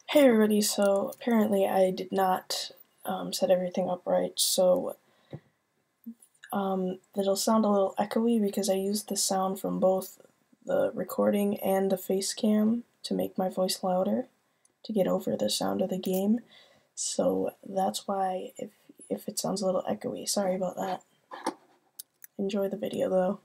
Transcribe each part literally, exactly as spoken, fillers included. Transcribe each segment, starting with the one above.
Hey everybody, so apparently I did not um, set everything up right, so um, it'll sound a little echoey because I used the sound from both the recording and the face cam to make my voice louder to get over the sound of the game, so that's why if, if it sounds a little echoey, sorry about that. Enjoy the video though.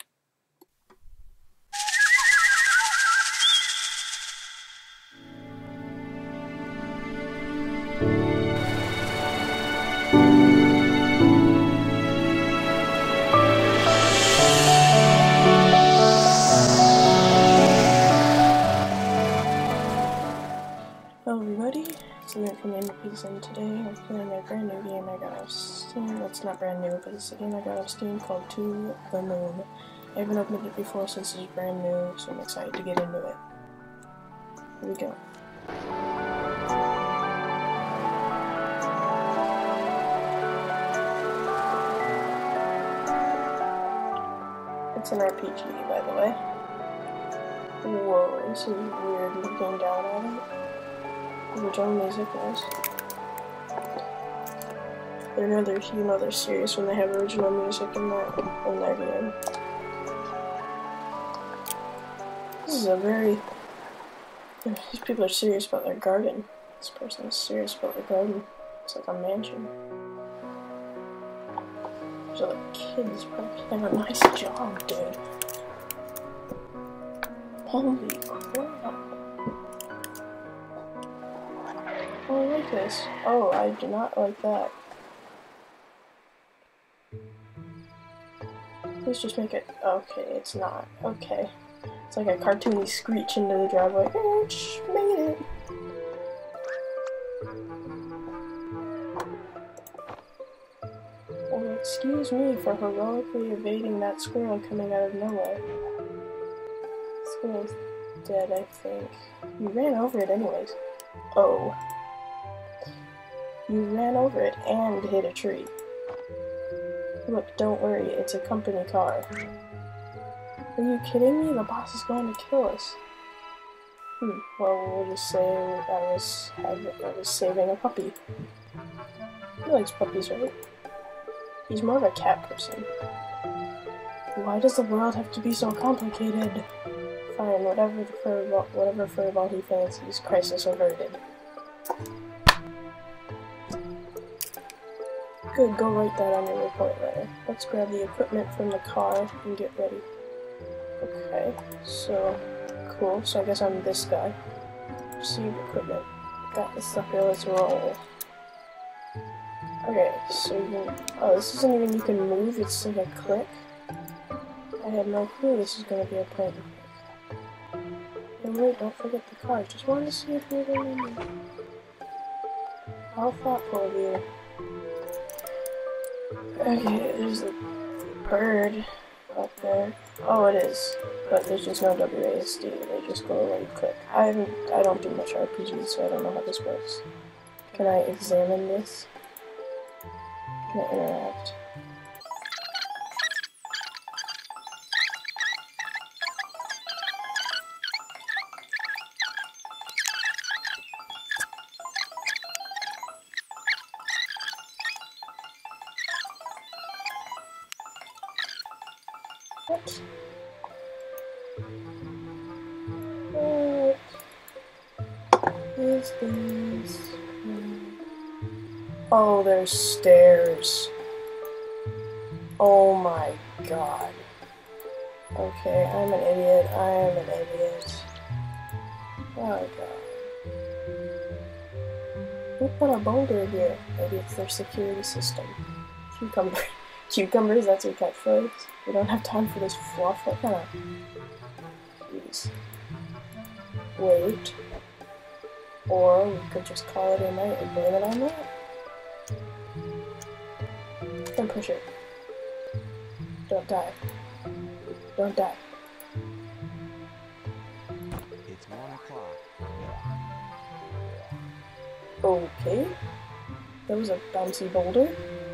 Hello everybody, it's Liam from Indie and today I'm playing a brand new game I got off Steam. That's not brand new, but it's a game I got off Steam called To the Moon. I haven't opened it before since it's brand new, so I'm excited to get into it. Here we go. It's an R P G, by the way. Whoa, this is weird looking down on it. The original music was. They know they're, you know they're serious when they have original music in their, in their game. This is a very... These people are serious about their garden. This person is serious about their garden. It's like a mansion. These other kids probably have a nice job, dude. Holy crap. Oh, I like this. Oh, I do not like that. Please just make it... Okay, it's not. Okay. It's like a cartoony screech into the driveway. Ouch, made it! Well, excuse me for heroically evading that squirrel coming out of nowhere. The squirrel's dead, I think. You ran over it anyways. Oh. You ran over it and hit a tree. Look, don't worry, it's a company car. Are you kidding me? The boss is going to kill us. Hmm, well, we'll just say I was, I was saving a puppy. He likes puppies, right? He's more of a cat person. Why does the world have to be so complicated? Fine, whatever furball, whatever furball he fancies, crisis averted. Good, go write that on your report letter. Let's grab the equipment from the car and get ready. Okay, so, cool, so I guess I'm this guy. Receive equipment. Got the stuff here, let's roll. Okay, so you can, oh, this isn't even you can move, it's like a click. I had no clue this was gonna be a point and click. And wait, don't forget the car, just wanted to see if you were gonna move. How thoughtful of you. Okay, there's a bird up there. Oh, it is, but there's just no W A S D. They just go right click. I haven't, I don't do much R P Gs, so I don't know how this works. Can I examine this? Can I interact? What? What is this? Oh, there's stairs. Oh my god. Okay, I'm an idiot. I am an idiot. Oh god. Who put a boulder here? Maybe it's their security system. Cucumber. Cucumbers, that's your catchphrase? We don't have time for this fluff. What kind of... Jeez. Wait. Or we could just call it a night and blame it on that. Don't push it. Don't die. Don't die. It's one o'clock. Okay. That was a bouncy boulder.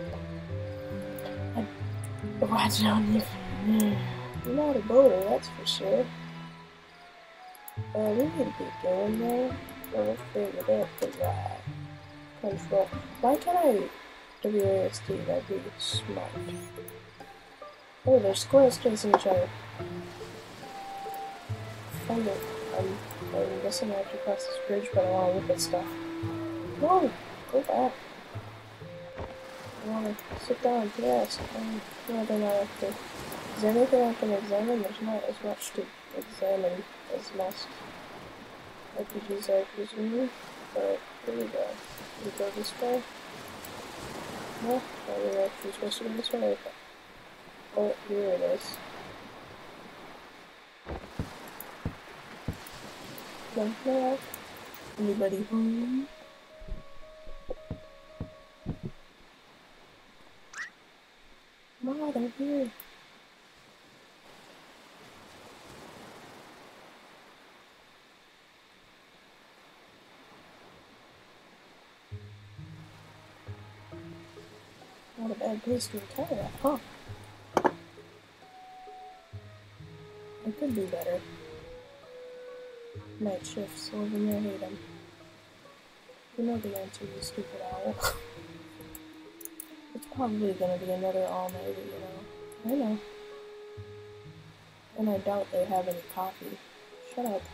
I don't even... Not a boulder, that's for sure. Uh, we need to get going there. Never figured out the right control. Why can't I W A S D? That'd be smart. Oh, there's squirrels chasing each other. Find it. I'm, I'm guessing I have to cross this bridge, but I want to look at stuff. No! Go back. I want to sit down. Yes. Um, no, then I have to. Is there anything I can examine? There's not as much to examine as most R P Gs, I presume. But here we go. We go this way? No? Oh, we're actually supposed to go this way? Okay. Oh, here it is. No, no. Anybody home? No, they're here. Not a bad place to retire at, huh? I could do better. Night shifts, living there, hate them. You know the answer, you stupid owl. It's probably gonna be another all-nighter, you know. I know. And I doubt they have any coffee. Shut up.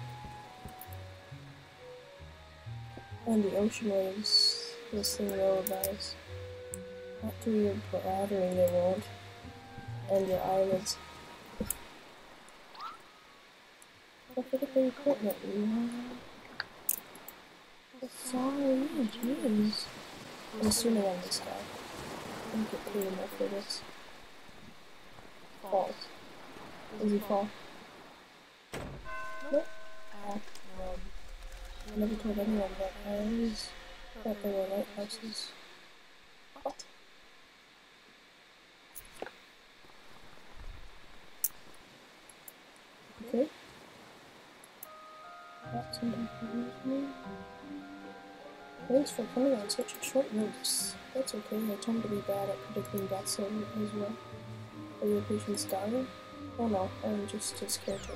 And the ocean waves whistling lullabies. Not through your blathering they won't. And your eyelids. Look at the equipment, you know? Sorry, jeez. I'm assuming I'm this guy. I don't get paid enough for this. Falls. Does he fall? Nope. Ah, no. I never told anyone that I always thought they were lighthouses. What? Okay. That's something for me. Thanks for coming on such a short notice. That's okay, I tend to be bad at predicting deaths as well. Are your patients dying? Oh no, I'm just his caretaker.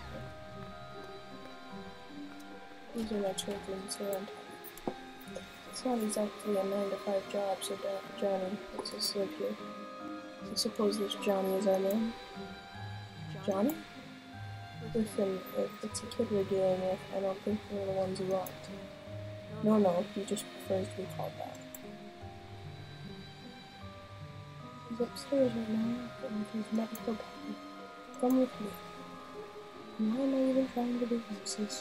These are my children, so I'm tired. It's not exactly a nine to five job, so Johnny lets us live here. I suppose this Johnny is our man. Johnny? Listen, if it's a kid we're dealing with, I don't think we're the ones who aren't. No, no, he just prefers to be called that. He's upstairs right now, with his medical bag. Come with me. Why am I even trying to be racist?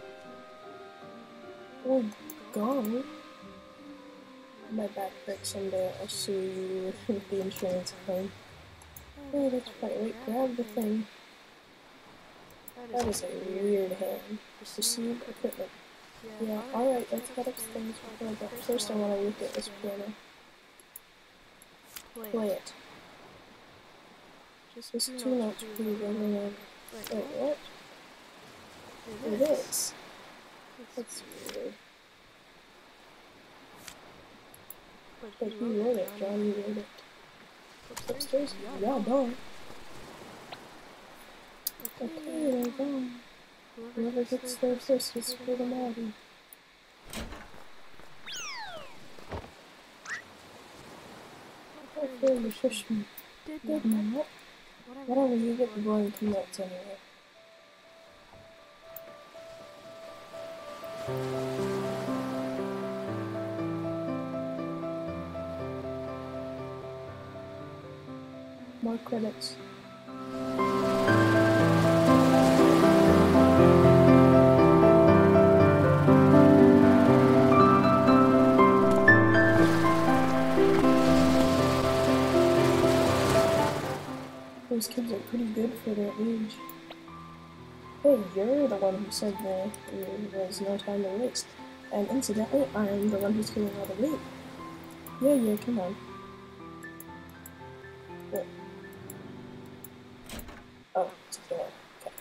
Oh, go. My back breaks someday, I'll sue you with the insurance claim. Oh, that's right, wait, grab the thing. That is a weird hand. Receive equipment. Yeah, alright, let's get upstairs before that. First I want to look at this piano. Play it. Just two notes, please, everyone. Wait, what? It is. That's weird. But he wrote it, Johnny wrote it. Upstairs? Yeah, done. Okay, they're gone. Whoever gets there first is for the Maddie. I feel you shush me. Good man, what? Whatever, you get the boy two notes anyway. More credits. Those kids are pretty good for their age. Hey, you're the one who said there was no time to waste. And incidentally, I'm the one who's getting all the weight. Yeah, yeah, come on. What? Oh, it's a door.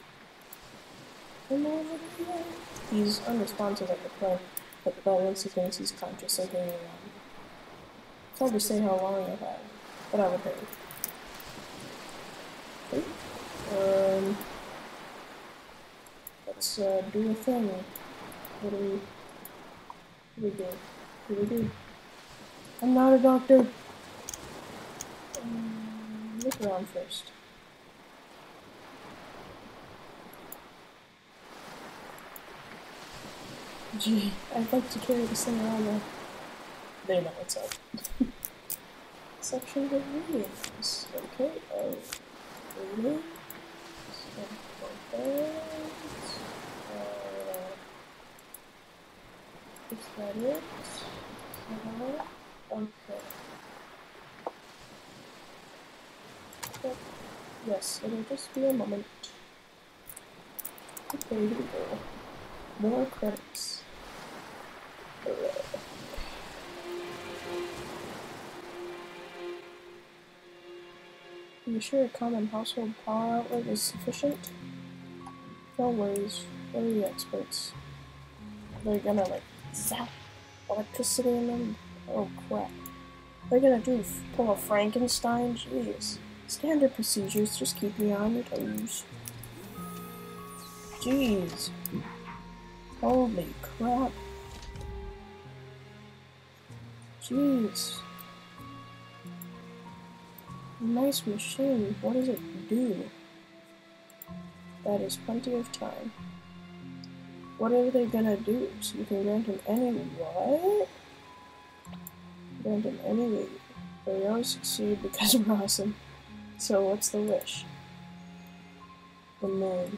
Okay. He's unresponsive at the point, but Bell once he thinks he's conscious of hanging around. It's hard to say how long I have, but I would hurry. Okay. Um, let's uh, do a thing. What do we... we do? What do we do? I'm not a doctor. Um, look around first. Gee, I'd like to carry this thing around there. They know what's up. Section of readings. Okay, oh, readings. Okay. Uh, is that it? Uh, okay. Yep. Yes, it'll just be a moment. Okay, here we go. More credits. Hooray. Are you sure a common household power outlet is sufficient? No worries, we're the experts. They're gonna like zap electricity in them? Oh crap. They're gonna do pull a Frankenstein? Jeez. Standard procedures, just keep me on your toes. Jeez. Holy crap. Jeez. Nice machine. What does it do? That is plenty of time. What are they gonna do? So you can grant him any what? Grant him any leave. But we always succeed because we're awesome. So what's the wish? The moon.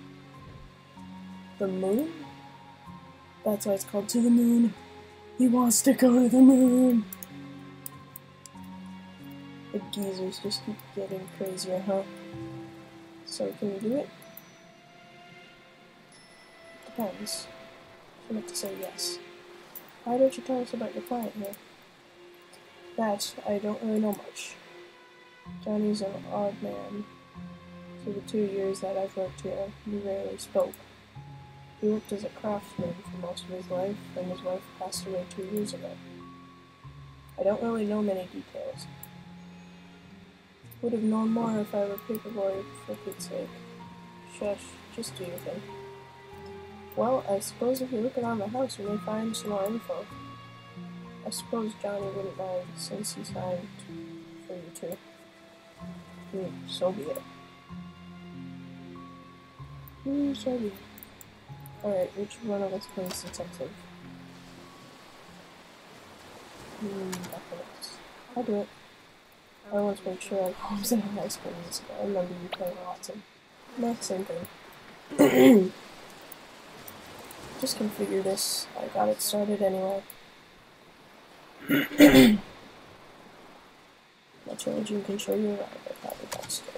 The moon? That's why it's called To the Moon. He wants to go to the moon. The geezers just keep getting crazier, huh? So can you do it? Depends. I meant to say yes. Why don't you tell us about your client here? That, I don't really know much. Johnny's an odd man. For the two years that I've worked here, we rarely spoke. He worked as a craftsman for most of his life, and his wife passed away two years ago. I don't really know many details. Would have known more if I were paperboy, for Pete's sake. Shush, just do your thing. Well, I suppose if you look around the house, you may find some more info. I suppose Johnny wouldn't mind, since he signed for you two. Hmm, so be it. Hmm, so be it. Alright, which one of us plays detective? Hmm, definite. I'll do it. I once made sure I was in high school years ago. I remember you playing Watson. No, same thing. Just configure this. I got it started anyway. My children can show you around. I got it got started.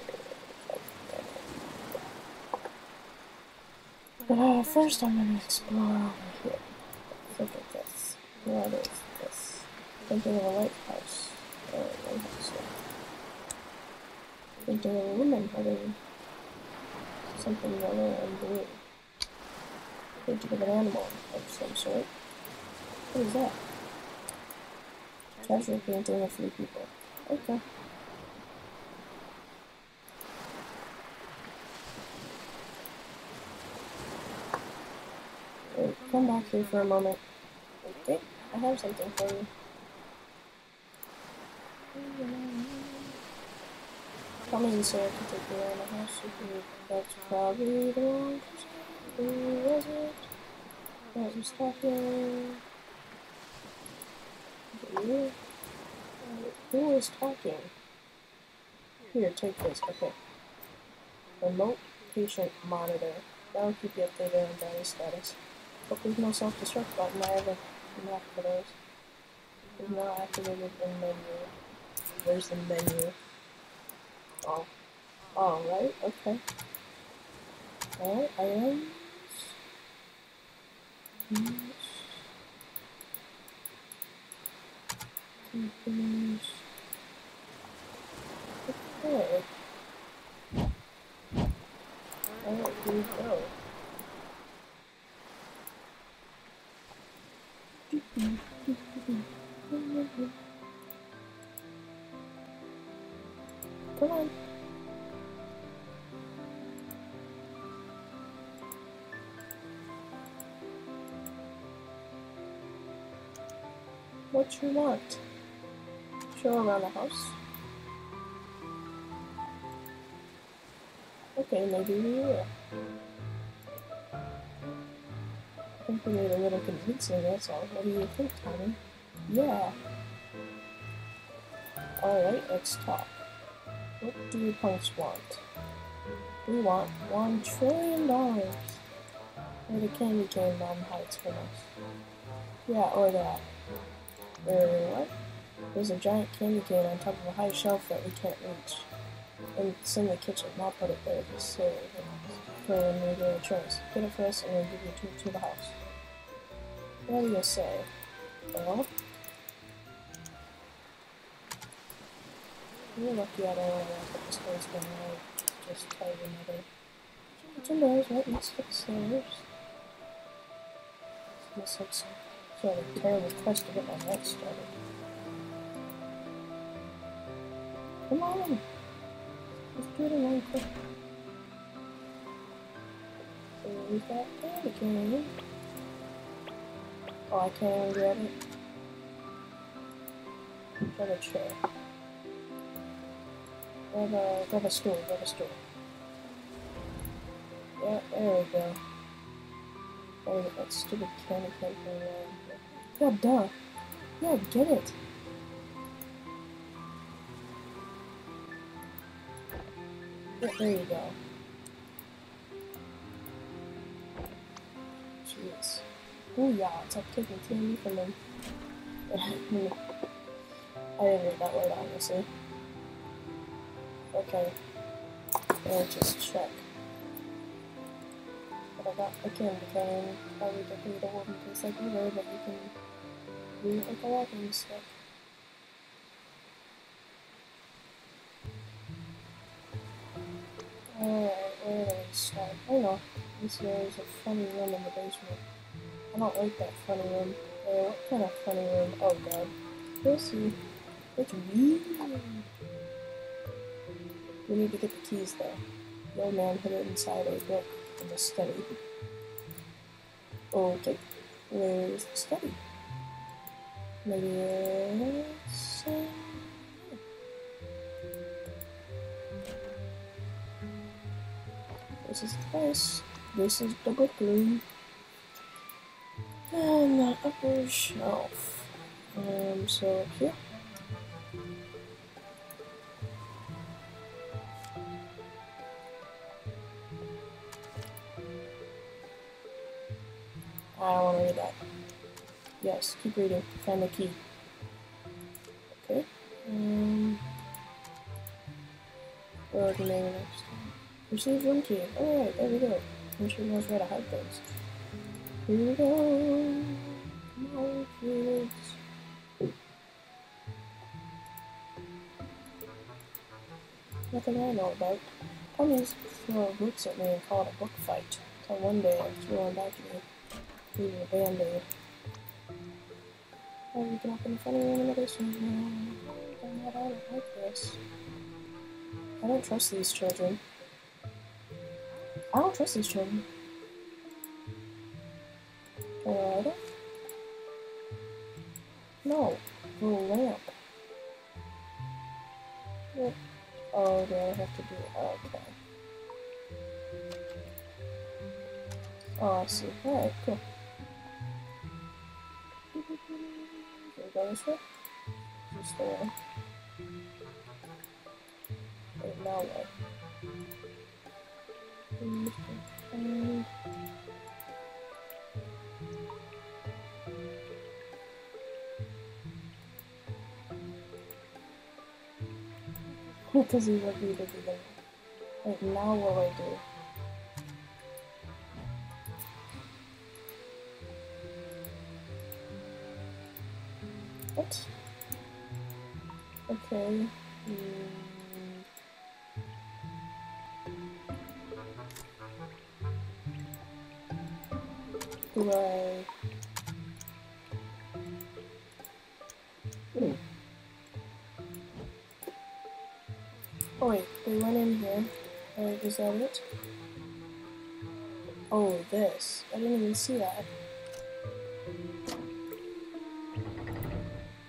But uh, first I'm gonna explore over here. Look at this. What is this? Thinking of a lighthouse. Or a lighthouse, yeah. Thinking of a woman having something yellow and blue. Thinking of an animal of some sort. What is that? Casual painting of three people. Okay. Wait, come back here for a moment. Okay, I have something for you. Come in, sir, to take you around the house if you. That's probably the wrong person. Who was it? That was talking. Was it you? Who was talking? Here, take this. Okay. Remote patient monitor. That'll keep you updated on Johnny's status. But there's no self-destruct button. I have a map for those. There's no activated in menu. Where's the menu? Oh. Oh, right? Okay. Alright, items. Keys. Okay. Alright, here we go. Come on. what you want. Show around the house. Okay, maybe we will. I think we made a little convincing, that's all. What do you think, Tommy? Yeah. Alright, let's talk. What do you punks want? We want one trillion dollars. Or the candy cane mom hides from us. Yeah, or that. Or what? There's a giant candy cane on top of a high shelf that we can't reach. And it's in the kitchen. I'll put it there just so for when we get a choice. Get it for us and we'll give you two to the house. What do you say? Well, you're lucky I don't want to walk up the stairs going right. Just tell your mother. Some doors right next to the stairs. This looks sort of a terrible quest to get my life started. Come on! Let's do it in one quick. So we've got candy cane. Oh, I can't even grab it. Grab a chair. Grab a, grab a stool, grab a stool. Yeah, there we go. There we go, that stupid candy cane thing around. Yeah, duh. Yeah, get it. Yeah, there you go. Jeez. Oh yeah, it's like taking candy from them. I didn't read that word, honestly. Okay. Let's just check. But I got a candy cane. Probably definitely don't want to taste like either, but you can do it like a walking stick. Alright, where do we start? Oh no, this here is a funny room in the basement. I don't like that funny room. Uh, what kind of funny room? Oh god. We'll see. It's weird. We need to get the keys though. The old man hid it inside a book in the study. Okay, where's the study? Maybe it's... Uh, This is the place. This is the book room. And the upper shelf. Um, so up here. I don't want to read that. Yes, keep reading. Find the key. Okay. Um, where would we name it next time? Receive one key. Alright, there we go. I'm sure knows where to hide things. Here we go. Come on, kids. Nothing I know about. Tommy's throw books at me and call it a book fight. Until one day I threw one back at me. Leaving a band-aid. Oh, we can open the funny room in the basement now. I'm not out of like this. I don't trust these children. I don't trust these children. Can I light it? No. The lamp. What? Oh, do I have to do it? Oh, okay. Oh, I see. Alright, cool. Can we go this way? Just the way. Wait, now what? What does he look either do? Wait, now what do I do? What? Okay. Mm. Do I... Hmm. Oh wait, they went in here. Alright, is that it? Oh, this. I didn't even see that.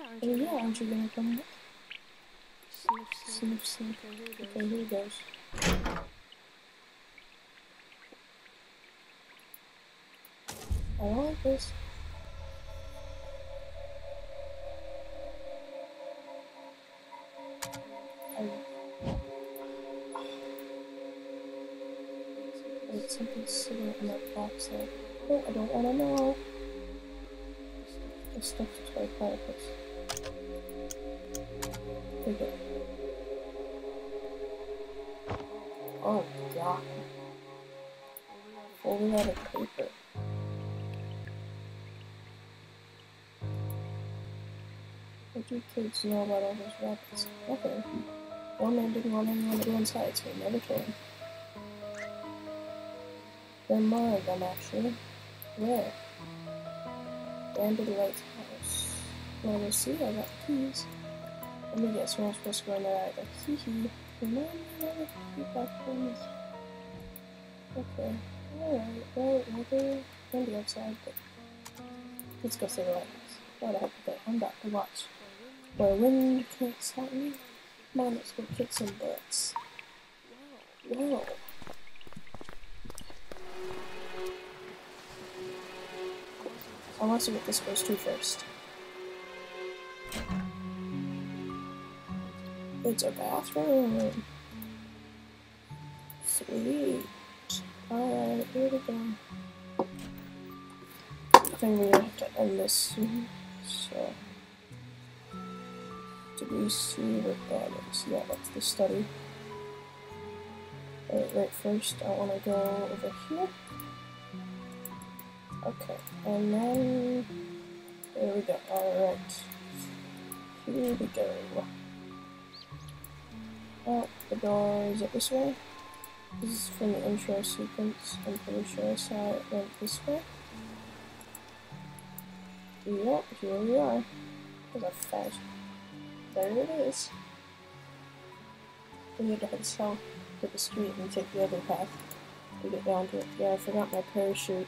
Oh yeah, aren't you gonna come with? Sniff, sniff. Okay, here he goes. I don't like this. I... Wait, something's sitting in that box there. Oh, I don't wanna know. I stuffed it to my platypus. Take it. Oh god. Folded out of paper. What do kids know about all those rabbits? Okay. One man didn't want anyone to go inside, so he never told him. There are more of them, actually. Where? Down to the lighthouse. Wanna go see? I got the keys. Let me guess, we're not supposed to go in there either. Hee hee. Remember the platforms? Okay. Alright, well, weather can be outside, but let's go see the lighthouse. Why the heck with that? I'm back to watch. Where wind can't stop me. Come on, let's go kick some butts. Whoa. I want to see what this goes to first. It's a bathroom. Sweet. Alright, here we go. I think we're gonna have to end this soon. So, did we see what that is? Yeah, that's the study. Alright, right, first I want to go over here. Okay, and then there we go. Alright, here we go. Oh, the door is it this way? This is from the intro sequence. I'm pretty sure I saw it went this way. Yep, here we are. There's a fast. There it is. We need to head south to the street and take the other path to get down to it. Yeah, I forgot my parachute.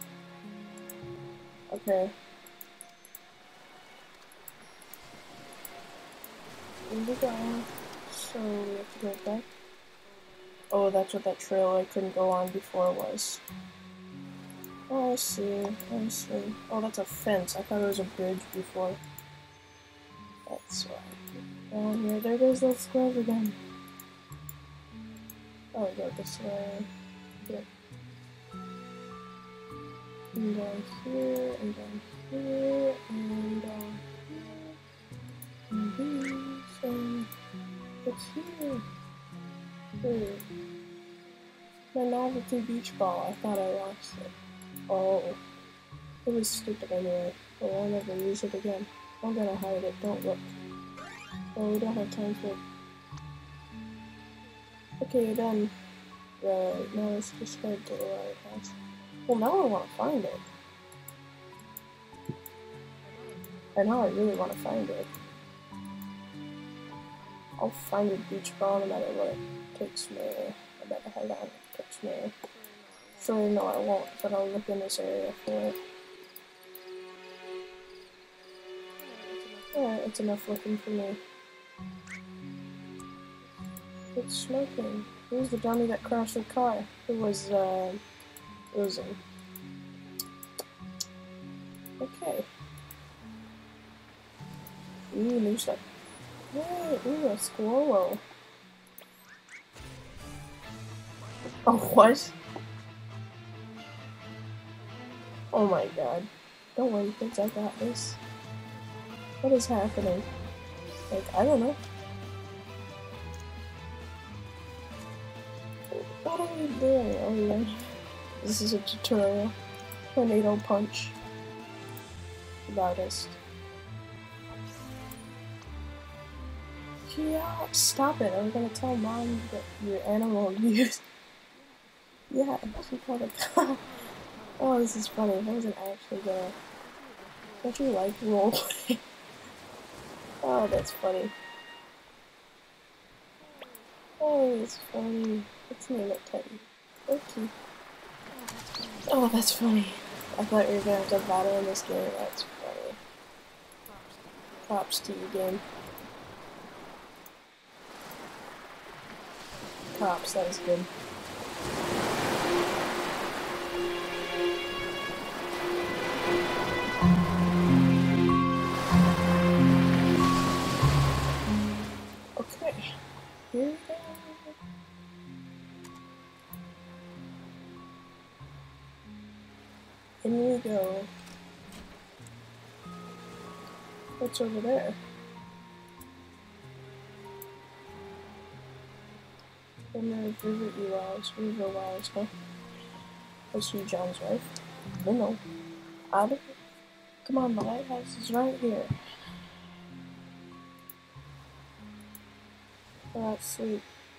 Okay. Here we go. So we have to go back. Oh, that's what that trail I couldn't go on before was. Oh, I see. I see. Oh, that's a fence. I thought it was a bridge before. That's why. Down here. There goes those squares again. Oh, we go this way. Here. And down here, and down here, and down here. And these, and what's here? Here. My novelty beach ball. I thought I lost it. Oh. It was stupid anyway. Well, I'll never use it again. I'm gonna hide it. Don't look. Oh, we don't have time for it. Okay, you're done. Right, now let's just head to the lighthouse. Well, now I want to find it. And now I really want to find it. I'll find a beach ball no matter what it takes me. I better hold on, it takes me. Sure, no I won't, but I'll look in this area for it. Alright, it's enough looking for me. It's smoking. Who's the dummy that crashed the car? It was, uh... Oozing. Okay. Ooh, new stuff. Yay, ooh, a squirrel. Oh, what? Oh my god. Don't worry, kids, I got this. What is happening? Like, I don't know. What are we doing? Oh yeah. This is a tutorial. Tornado punch. Loudest. Yeah, stop it. I was gonna tell mom that your animal abuse. Yeah, she called a cop. Oh, this is funny. I wasn't actually gonna. Don't you like roleplay? Oh, that's funny. Oh, that's funny. Let's name it Teddy. Okay. Oh, that's funny. I thought you were gonna have to battle in this game. That's funny. Props to you, game. Props, that was good. Okay, here we go. In we go. What's over there? And then River Eli's, River Wise, huh? Let's see John's wife. No, no. Out of it. Come on, the lighthouse is right here. Let's sleep.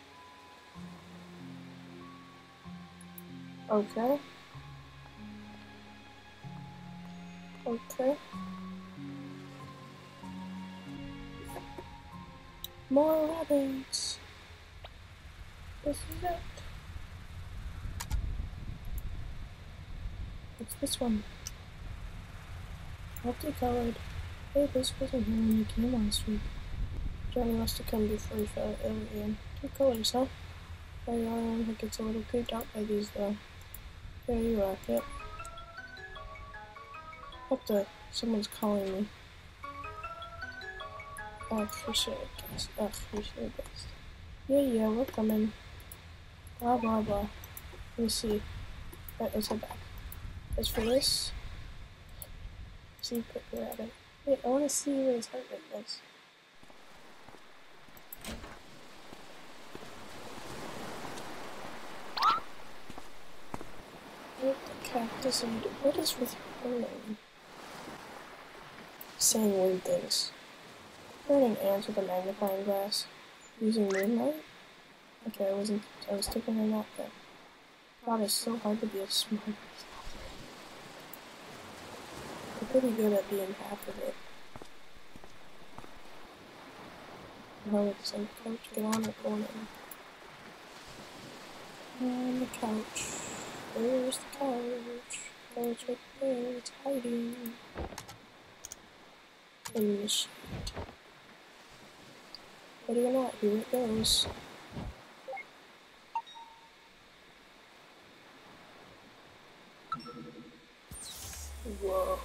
Okay. Okay. More rabbits. This is it. What's this one? Multicolored. Hey, this wasn't here when you came last week. Johnny must have come before he fell ill again. Two colors, huh? My arm gets a little creeped out by these, though. There you are, yep. What the? Someone's calling me. F for sure, guys. F for sure, guys. Yeah, yeah, we're coming. Blah, blah, blah. Let me see. Right, let's head back. As for this, see, put the rabbit. Wait, I want to see where his heart rate is. What the cactus and what is with her? Saying weird things. Burning ants with a magnifying glass. Using moonlight? Okay, I wasn't. I was taking a nap then. God, it's so hard to be a smart person. I'm pretty good at being half of it. Oh, it's on the couch. Get on it, go on it. On the couch. Where's the couch? Oh, it's right there. It's hiding. In the sheet. Ready or not, here it goes. Whoa.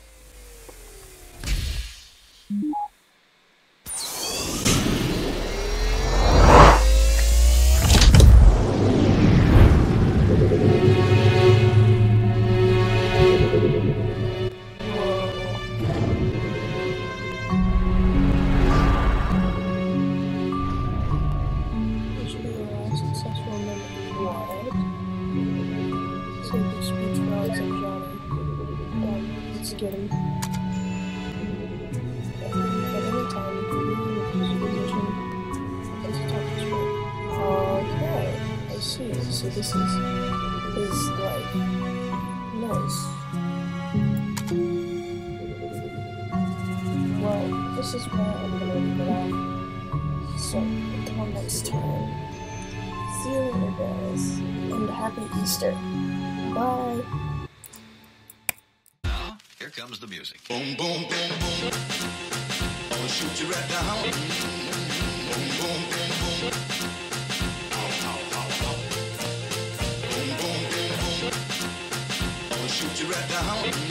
Get him. At any time, you can be in a position and to talk to him. Okay, I see. So this is his life. Nice. Well, this is where I'm gonna leave it off. So, until next time. See you later, guys. And happy Easter. Bye. Here comes the music. Boom, boom, boom, boom. I'll shoot you right down. Boom, boom, boom, boom. Ow, ow, ow, ow. Boom, boom, boom, boom. I'll shoot you right down.